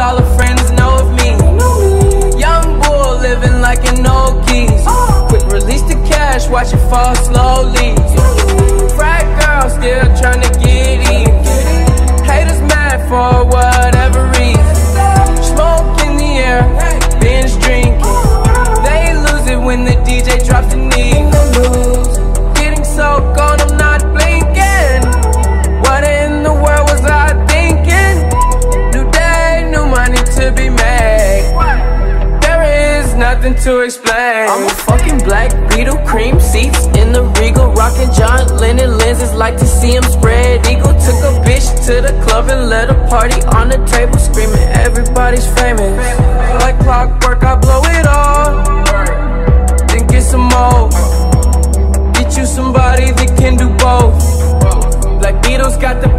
all her friends know of me. Young bull living like an old geese. Quick release the cash, watch it fall slowly. Frat girl still tryna get even. Haters mad for whatever reason. Smoke in the air, binge drinking. They lose it when the DJ drops the knee. Getting so gone, I'm not blinking. What in the world was I thinking? New day, new money to be made. There is nothing to explain. I'm a fucking black Beetle, cream seats in the Regal, rocking John Lennon lenses, like to see him spread eagle. Took a bitch to the club and let a party on the table, screaming everybody's famous. Like clockwork, I blow it all, then get some more. Get you somebody that can do both. Black Beatles got the